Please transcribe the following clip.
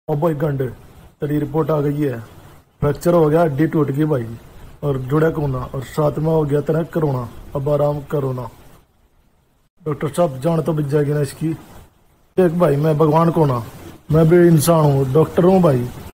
और भाई गंड तेरी रिपोर्ट आ गई है। फ्रैक्चर हो गया, हड्डी टूट गई भाई, और जुड़ा कोना, और साथ में हो गया तेरा कोरोना। अब आराम करो ना डॉक्टर साहब, जान तो बच जाएगी ना इसकी। देख भाई, मैं भगवान को ना, मैं भी इंसान हूँ, डॉक्टर हूँ भाई।